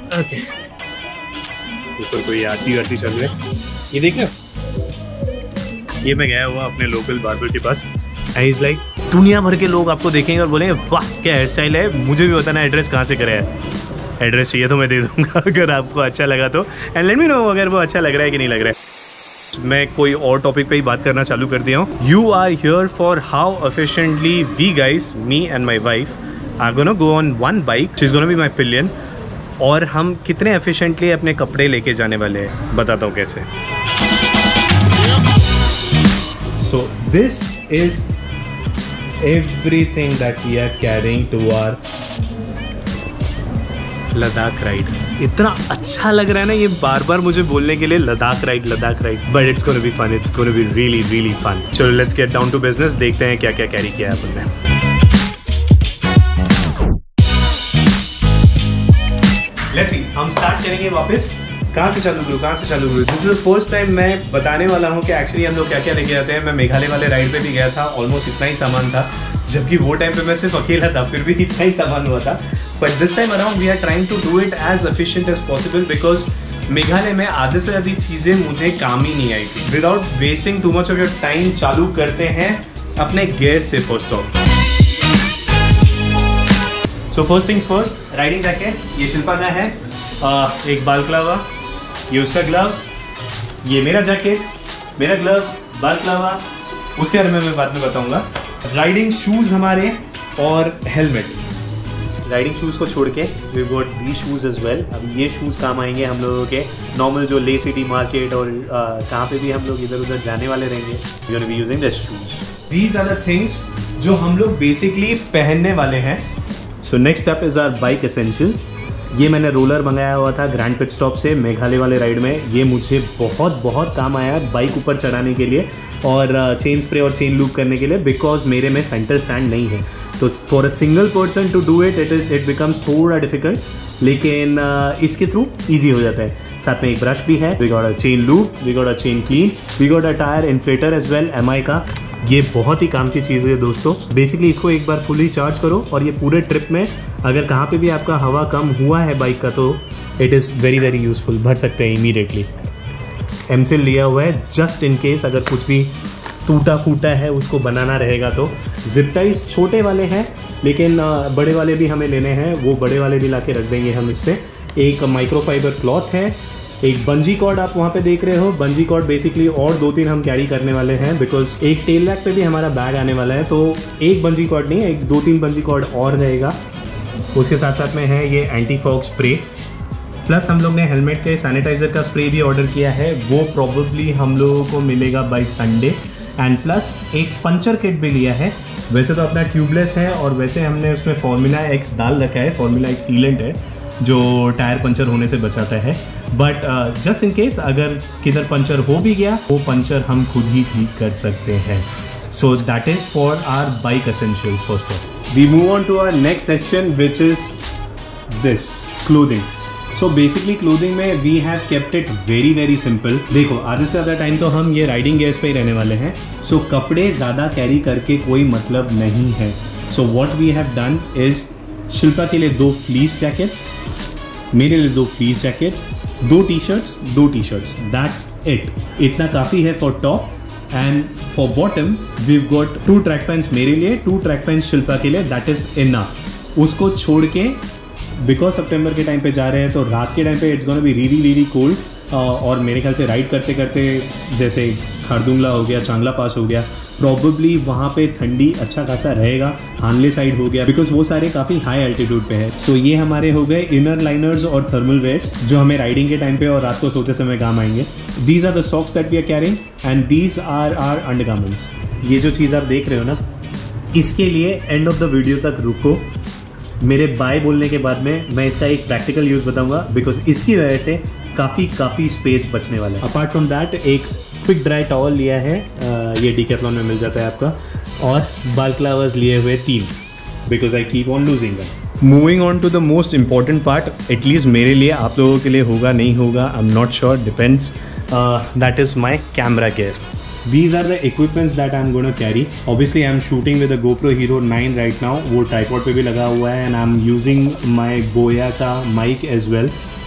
Okay, ऊपर कोई आरती चल रही है, ये देख लो। ये मैं गया हुआ अपने लोकल बार्बर के पास, इज लाइक दुनिया भर के लोग आपको देखेंगे और बोलेंगे वाह क्या हेयर स्टाइल है, मुझे भी बताना एड्रेस कहाँ से करे है। एड्रेस चाहिए तो मैं दे दूंगा अगर आपको अच्छा लगा तो, एंड लेट मी नो अगर वो अच्छा लग रहा है कि नहीं लग रहा है। मैं कोई और टॉपिक पे ही बात करना चालू कर दिया हूँ। You are here for how efficiently we guys, me and my wife, are gonna go on one bike, she is gonna be my pillion, और हम कितने एफिशिएंटली अपने कपड़े लेके जाने वाले हैं, बताता हूँ कैसे। So this is everything that we are carrying to our Ladakh ride. इतना अच्छा लग रहा है ना ये बार बार मुझे बोलने के लिए, Ladakh ride, but it's gonna be fun, it's gonna be really really fun. चलो let's get down to business, देखते हैं क्या क्या कैरी किया है अपन ने। लेट्स सी, हम स्टार्ट करेंगे वापस। कहाँ से चालू करूँ? This is the first time मैं बताने वाला हूँ कि एक्चुअली हम लोग क्या क्या लेके जाते हैं। मैं मेघालय वाले राइड पे भी गया था, ऑलमोस्ट इतना ही सामान था, जबकि वो टाइम पे मैं सिर्फ अकेला था, फिर भी इतना ही सामान हुआ था। But this time around we are trying to do it as efficient as possible, because Meghalaya में आधे से ज़्यादा चीज़ें मुझे काम ही नहीं आई थी। Without wasting too much of your time चालू करते हैं अपने गियर से first off. So first things first, riding jacket ये शिल्पा का है, एक बालक्लावा, ये उसका ग्लव्स, ये मेरा जैकेट, मेरा ग्लव्स, बालक्लावा, उसके बारे में मैं बाद में बताऊंगा। राइडिंग शूज़ हमारे और हेलमेट। राइडिंग शूज़ को छोड़ के we got these shoes as well. अब ये शूज़ काम आएंगे हम लोगों के नॉर्मल जो ले सिटी मार्केट और कहाँ पे भी हम लोग इधर उधर जाने वाले रहेंगे, we gonna be using this shoes. These are the things जो हम लोग बेसिकली पहनने वाले हैं। So next step is our bike essentials. ये मैंने रोलर मंगाया हुआ था ग्रैंड पिट स्टॉप से मेघालय वाले राइड में। ये मुझे बहुत काम आया बाइक ऊपर चढ़ाने के लिए और चेन स्प्रे और चेन लूप करने के लिए, बिकॉज मेरे में सेंटर स्टैंड नहीं है। तो for a single person to do it becomes थोड़ा डिफिकल्ट, लेकिन इसके थ्रू ईजी हो जाता है। साथ में एक ब्रश भी है, we got a chain lube, we got a chain clean, we got a tyre inflator as well MI का। ये बहुत ही काम की चीज़ है दोस्तों। बेसिकली इसको एक बार फुली चार्ज करो और ये पूरे ट्रिप में अगर कहाँ पे भी आपका हवा कम हुआ है बाइक का, तो it is very very useful, भर सकते हैं इमीडिएटली। एमसिल लिया हुआ है जस्ट इन केस अगर कुछ भी टूटा फूटा है उसको बनाना रहेगा तो। जिप टाइज छोटे वाले हैं, लेकिन बड़े वाले भी हमें लेने हैं, वो बड़े वाले भी ला के रख देंगे हम इस पर। एक माइक्रोफाइबर क्लॉथ है, एक बंजी कॉर्ड आप वहाँ पे देख रहे हो। बंजी कॉर्ड बेसिकली और 2-3 हम कैरी करने वाले हैं, बिकॉज एक टेल लैक पे भी हमारा बैग आने वाला है, तो एक बंजी कॉर्ड नहीं, एक 2-3 बंजी कॉर्ड और रहेगा। उसके साथ साथ में है ये एंटी फॉग स्प्रे, प्लस हम लोग ने हेलमेट के सैनिटाइजर का स्प्रे भी ऑर्डर किया है, वो प्रॉबेबली हम लोगों को मिलेगा बाय संडे। एंड प्लस एक पंचर किट भी लिया है। वैसे तो अपना ट्यूबलेस है और वैसे हमने उसमें फॉर्मूला X डाल रखा है। फॉर्मूला X सीलेंट है जो टायर पंचर होने से बचाता है, बट जस्ट इन केस अगर किधर पंचर हो भी गया, वो पंचर हम खुद ही ठीक कर सकते हैं। So that is for our bike essentials first off. We move on to our next section which is this clothing. So basically clothing में we have kept it very very simple. देखो आधे से ज़्यादा टाइम तो हम ये riding gears पे ही रहने वाले हैं, सो कपड़े ज़्यादा कैरी करके कोई मतलब नहीं है। So what we have done is, Shilpa के लिए 2 फ्लीस जैकेट्स, मेरे लिए 2 fleece jackets, 2 T shirts, that's it. इतना काफ़ी है for top. And for bottom we got 2 track pants मेरे लिए, 2 ट्रैक पैंट्स शिल्पा के लिए, दैट इज इनफ। उसको छोड़ के बिकॉज सितंबर के टाइम पे जा रहे हैं तो रात के टाइम पे it's gonna be really really cold. और मेरे ख्याल से राइड करते करते जैसे खारदुंगला हो गया, चांगला पास हो गया, प्रॉबेबली वहाँ पे ठंडी अच्छा खासा रहेगा। हानले साइड हो गया, बिकॉज वो सारे काफ़ी हाई एल्टीट्यूड पे है। सो ये हमारे हो गए इनर लाइनर्स और थर्मल वेयर्स जो हमें राइडिंग के टाइम पे और रात को सोते समय काम आएंगे। These are the socks that we are carrying and these are our undergarments. ये जो चीज़ आप देख रहे हो ना, इसके लिए एंड ऑफ द वीडियो तक रुको। मेरे बाय बोलने के बाद में मैं इसका एक प्रैक्टिकल यूज़ बताऊंगा, बिकॉज इसकी वजह से काफ़ी स्पेस बचने वाला है। अपार्ट फ्रॉम दैट एक क्विक ड्राई टॉवल लिया है, ये डिकैथलॉन में मिल जाता है आपका, और बालक्लावर्स लिए हुए 3, because I keep on losing them. Moving on to the most important part, at least मेरे लिए, आप लोगों के लिए होगा नहीं होगा I am not sure, depends, that is my camera gear. These are the equipments that I'm going to carry. Obviously, I'm shooting with a GoPro Hero 9 right now. वो tripod पे भी लगा हुआ है, and I'm using my Boya का mic as well.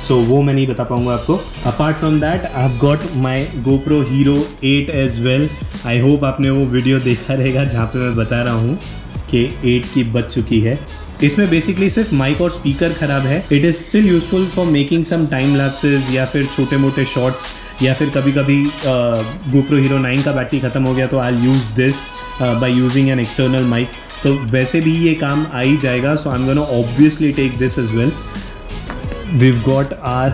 सो वो मैं नहीं बता पाऊंगा आपको। Apart from that I have got my GoPro Hero 8 as well. I hope आपने वो वीडियो देखा रहेगा जहाँ पे मैं बता रहा हूँ कि 8 की बच चुकी है। इसमें बेसिकली सिर्फ माइक और स्पीकर खराब है। It is still useful for making some time lapses या फिर छोटे मोटे शॉर्ट्स, या फिर कभी कभी GoPro Hero 9 का बैटरी ख़त्म हो गया तो I use this by using an external mic, तो वैसे भी ये काम आ ही जाएगा। So I am gonna obviously take this as well. We've got our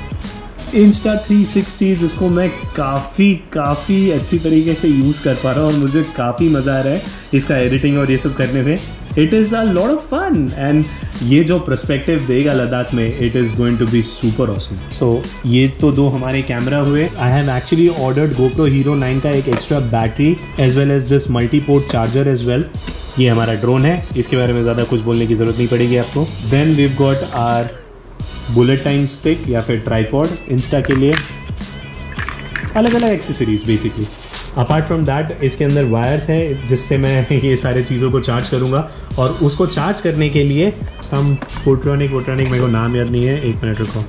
Insta360, जिसको मैं काफ़ी अच्छी तरीके से यूज़ कर पा रहा हूँ और मुझे काफ़ी मज़ा आ रहा है इसका एडिटिंग और ये सब करने में। It is a lot of fun and ये जो पर्सपेक्टिव देगा लद्दाख में, it is going to be super awesome. So ये तो दो हमारे कैमरा हुए। I have actually ordered GoPro Hero 9 का एक extra battery as well as this multiport charger as well. ये हमारा ड्रोन है, इसके बारे में ज़्यादा कुछ बोलने की ज़रूरत नहीं पड़ेगी आपको। Then we've got our bullet time stick या फिर ट्राइपॉड इंस्टा के लिए, अलग अलग accessories basically. Apart from that इसके अंदर वायर्स है जिससे मैं ये सारे चीज़ों को चार्ज करूँगा, और उसको चार्ज करने के लिए सम फोट्रॉनिक मेरे को नाम याद नहीं है, एक मिनट रुको।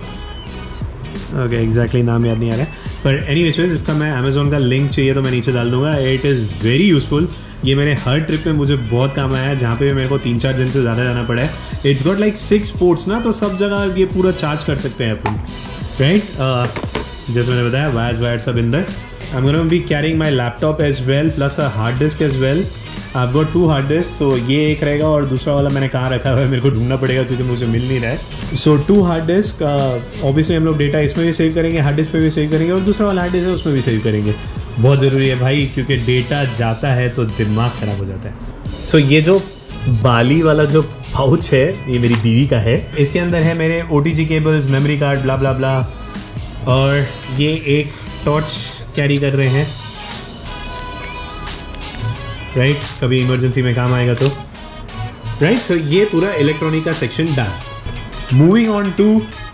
ओके एग्जैक्टली नाम याद नहीं आ रहा है, पर एनीवेज इसका मैं अमेजोन का लिंक चाहिए तो मैं नीचे डाल दूंगा। It is very useful. ये मेरे हर ट्रिप में मुझे बहुत काम आया है, जहाँ पे मेरे को 3-4 दिन से ज़्यादा जाना पड़ा है। इट्स गॉट लाइक 6 पोर्ट्स ना, तो सब जगह ये पूरा चार्ज कर सकते हैं अपन, राइट। जैसे मैंने बताया वायर सब in there. I am gonna be carrying my laptop as well plus a hard disk as well. I have got 2 hard disk, so ये एक रहेगा और दूसरा वाला मैंने कहाँ रखा हुआ है मेरे को ढूंढना पड़ेगा क्योंकि मुझे मिल नहीं रहा है। सो 2 हार्ड डिस्क, ऑब्वियसली हम लोग डेटा इसमें भी सेव करेंगे, हार्ड डिस्क पे भी सेव करेंगे और दूसरा वाला हार्ड डिस्क है उसमें भी सेव करेंगे। बहुत ज़रूरी है भाई, क्योंकि डेटा जाता है तो दिमाग ख़राब हो जाता है। सो ये जो बाली वाला जो पाउच है ये मेरी बीवी का है। इसके अंदर है मेरे OTG cables, memory card, blah blah blah, और ये एक टॉर्च कैरी कर रहे हैं, राइट, कभी इमरजेंसी में काम आएगा तो, राइट। सो ये पूरा इलेक्ट्रॉनिक का section done. Moving on to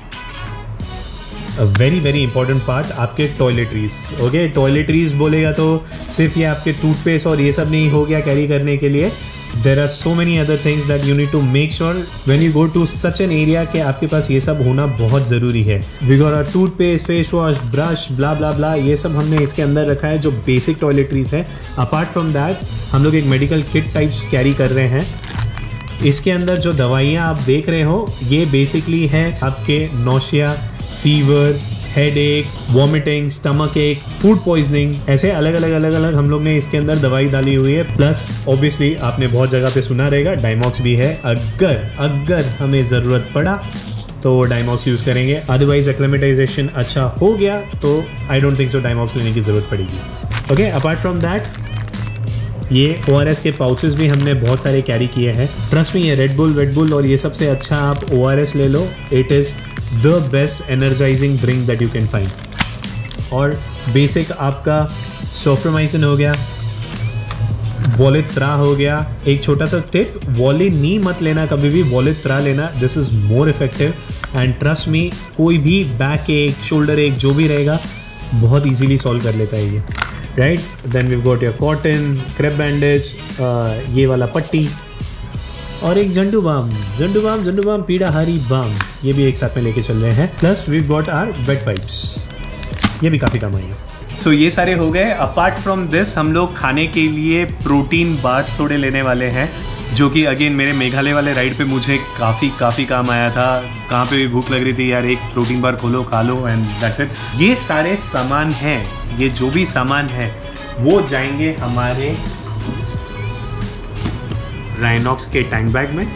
a very important part, आपके टॉयलेटरीज। ओके, टॉयलेटरीज बोलेगा तो सिर्फ ये आपके टूथपेस्ट और ये सब नहीं हो गया कैरी करने के लिए। There are so many other things that you need to make sure when you go to such an area कि आपके पास ये सब होना बहुत ज़रूरी है। We got a toothpaste, face wash, brush, blah blah blah, ये सब हमने इसके अंदर रखा है जो बेसिक टॉयलेटरीज है। अपार्ट फ्रॉम दैट हम लोग एक मेडिकल किट टाइप्स कैरी कर रहे हैं। इसके अंदर जो दवाइयाँ आप देख रहे हो ये बेसिकली है आपके nausea, fever, headache, vomiting, stomach ache, food poisoning, ऐसे अलग अलग हम लोग ने इसके अंदर दवाई डाली हुई है। प्लस ऑब्वियसली आपने बहुत जगह पे सुना रहेगा डायमॉक्स भी है, अगर हमें ज़रूरत पड़ा तो डायमॉक्स यूज़ करेंगे, अदरवाइज एक्लेमेटाइजेशन अच्छा हो गया तो I don't think so Diamox लेने की ज़रूरत पड़ेगी। ओके, अपार्ट फ्रॉम दैट ये ORS के पाउचेस भी हमने बहुत सारे कैरी किए हैं। ट्रस्ट में ये रेड बुल और ये सबसे अच्छा आप ORS ले लो, it is the best energizing drink that you can find. और बेसिक आपका सोफ्रोमाइसिन हो गया, वॉलित्रा हो गया। एक छोटा सा टिप, वॉलिनी मत लेना कभी भी, वॉलित्रा लेना, this is more effective and trust me कोई भी बैक एक, शोल्डर एक जो भी रहेगा बहुत इजीली सॉल्व कर लेता है ये, right. Then we got your cotton, crepe bandage, ये वाला पट्टी और एक झंडू बाम, पीड़ाहारी बाम, ये भी एक साथ में लेके चल रहे हैं। Plus we got our wet wipes, ये भी काफ़ी काम आएगा। सो ये सारे हो गए। अपार्ट फ्रॉम दिस हम लोग खाने के लिए प्रोटीन बार्स थोड़े लेने वाले हैं, जो कि अगेन मेरे मेघालय वाले राइड पे मुझे काफ़ी काम आया था। कहाँ पे भी भूख लग रही थी यार, एक प्रोटीन बार खोलो, खा लो एंड दैट्स इट। ये सारे सामान हैं, ये जो भी सामान है वो जाएंगे हमारे राइनॉक्स के टैंक बैग में।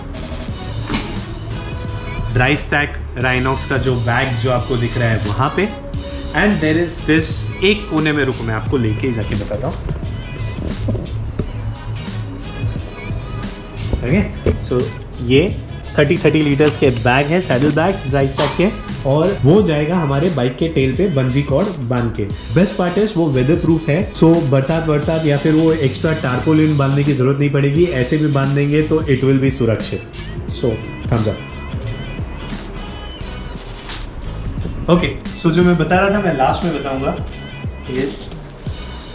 ड्राई स्टैक राइनॉक्स का जो बैग जो आपको दिख रहा है वहाँ पे। एंड देयर इज दिस, एक कोने में, रुको मैं आपको लेके ही जाके बताता हूँ। ओके, सो ये 30 लीटर्स के बैग है, सैडल बैग्स ड्राई स्टैक के, और वो जाएगा हमारे बाइक के टेल पे बंजी कॉर्ड बांध के। बेस्ट पार्ट है वो वेदर प्रूफ है, सो बरसात या फिर वो एक्स्ट्रा टारपोलिन बांधने की जरूरत नहीं पड़ेगी, ऐसे भी बांध देंगे तो इट विल बी सुरक्षित। So thumbs up. Okay, so जो मैं बता रहा था मैं लास्ट में बताऊंगा।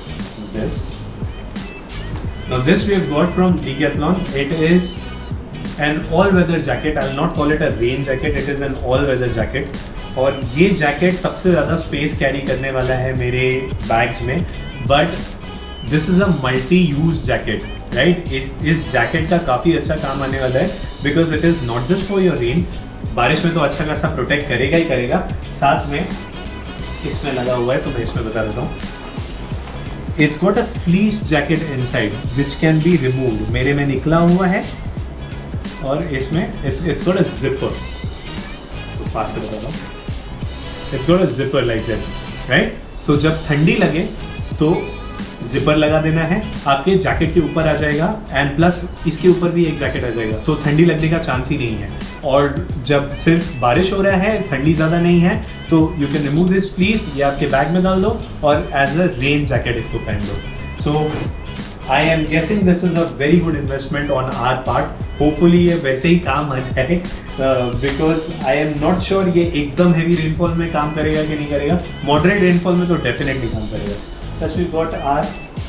Now this we have got from Decathlon. It is an all weather jacket, I will not call it a rain jacket, it is an all weather jacket. और ये जैकेट सबसे ज़्यादा स्पेस कैरी करने वाला है मेरे बैग्स में, but this is a multi use jacket, right. इस जैकेट का काफ़ी अच्छा काम आने वाला है, because it is not just for your rain, बारिश में तो अच्छा खासा प्रोटेक्ट करेगा ही करेगा, साथ में इसमें लगा हुआ है, तो मैं इसमें बता देता हूँ, it's got a fleece jacket inside which can be removed. मेरे में निकला हुआ है और इसमें इट्स गॉट अ जिपर, तो पास से बता रहा हूँ, it's got a zipper like this, right. So जब ठंडी लगे तो जिपर लगा देना है, आपके जैकेट के ऊपर आ जाएगा, एंड प्लस इसके ऊपर भी एक जैकेट आ जाएगा, तो ठंडी लगने का चांस ही नहीं है। और जब सिर्फ बारिश हो रहा है, ठंडी ज़्यादा नहीं है, तो you can remove this please, ये आपके बैग में डाल दो और एज अ रेन जैकेट इसको पहन लो। So I am guessing this is a very good investment on our part. Hopefully ये वैसे ही काम आ जाए, because I am not sure ये एकदम हैवी रेनफॉल में काम करेगा कि नहीं करेगा। मॉडरेट रेनफॉल में तो डेफिनेटली काम करेगा। Plus we got our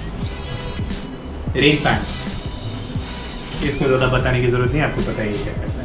rain pants, इसको ज़्यादा बताने की जरूरत नहीं, आपको पता ही क्या करना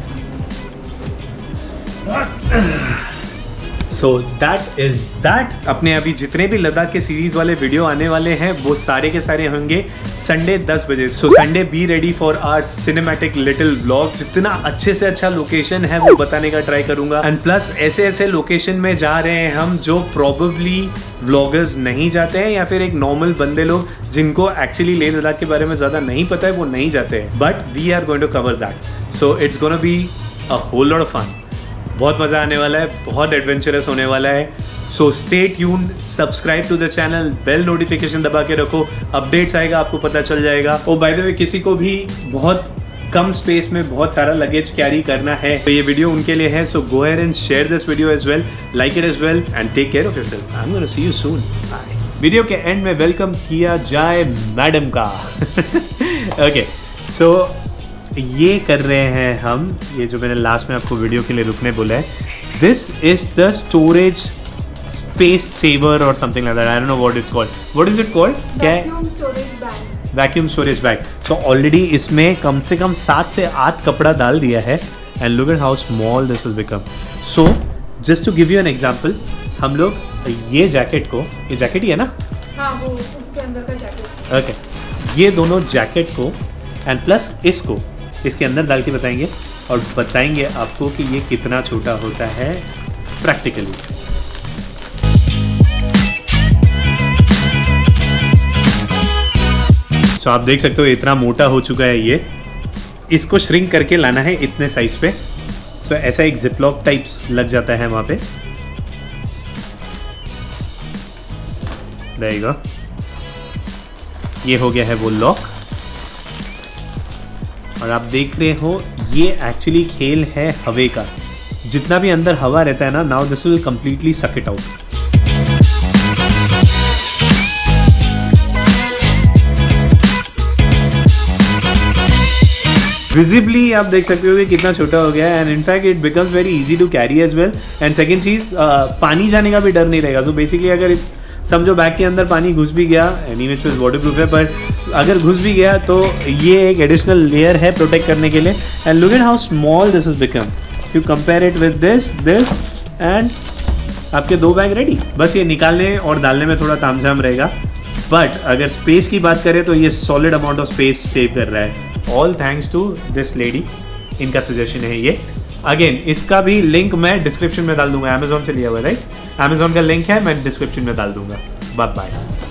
है। So that is that. अपने अभी जितने भी लद्दाख के सीरीज वाले वीडियो आने वाले हैं वो सारे के सारे होंगे संडे 10 बजे। So Sunday be ready for our cinematic little vlog. जितना अच्छे से अच्छा लोकेशन है वो बताने का ट्राई करूंगा, एंड प्लस ऐसे ऐसे लोकेशन में जा रहे हैं हम जो प्रोबेबली व्लॉगर्स नहीं जाते हैं, या फिर एक नॉर्मल बंदे लोग जिनको एक्चुअली लेह लद्दाख के बारे में ज़्यादा नहीं पता है वो नहीं जाते हैं, but we are going to cover that. So it's gonna be a whole lot of fun. बहुत मज़ा आने वाला है, बहुत एडवेंचरस होने वाला है। So stay tuned, subscribe to the channel, bell notification दबा के रखो, अपडेट्स आएगा आपको पता चल जाएगा। और बाय द वे किसी को भी बहुत कम स्पेस में बहुत सारा लगेज कैरी करना है तो ये वीडियो उनके लिए है। So go ahead and share this video as well, like it as well, and take care of yourself. I am gonna see you soon. Bye. Video के एंड में वेलकम किया जाए मैडम का। ओके, सो ये कर रहे हैं हम, ये जो मैंने लास्ट में आपको वीडियो के लिए रुकने बोला है, this is the storage space saver और something like that, I don't know what it's called. What is it called? क्या है? Vacuum storage bag. So already इसमें कम से कम 7 से 8 कपड़ा डाल दिया है, and look at how small this has become. So just to give you an example, हम लोग ये जैकेट को, ये जैकेट ही है ना? हाँ, वो उसके अंदर का जैकेट। ओके, ये दोनों जैकेट को एंड प्लस इसको इसके अंदर डाल के बताएंगे, और बताएंगे आपको कि ये कितना छोटा होता है प्रैक्टिकली। सो आप देख सकते हो इतना मोटा हो चुका है ये। इसको श्रिंक करके लाना है इतने साइज पे। सो ऐसा एक जिपलॉक टाइप्स लग जाता है वहां पे। देगा, ये हो गया है वो लॉक। और आप देख रहे हो ये एक्चुअली खेल है हवे का। जितना भी अंदर हवा रहता है ना, now this will completely suck it out. Visibly आप देख सकते हो कि कितना छोटा हो गया है, and in fact it becomes very easy to carry as well. And second चीज, पानी जाने का भी डर नहीं रहेगा। सो बेसिकली अगर समझो बैग के अंदर पानी घुस भी गया, एनीवेज वाटर प्रूफ है, पर अगर घुस भी गया तो ये एक एडिशनल लेयर है प्रोटेक्ट करने के लिए। And look at how small this has become, you compare it with this and आपके 2 बैग रेडी। बस ये निकालने और डालने में थोड़ा तामझाम रहेगा, बट अगर स्पेस की बात करें तो ये solid amount of space save कर रहा है। All thanks to this lady, इनका सजेशन है ये। अगेन इसका भी लिंक मैं डिस्क्रिप्शन में डाल दूंगा, अमेजोन से लिया हुआ है, राइट? अमेजोन का लिंक है, मैं डिस्क्रिप्शन में डाल दूंगा। Bye bye.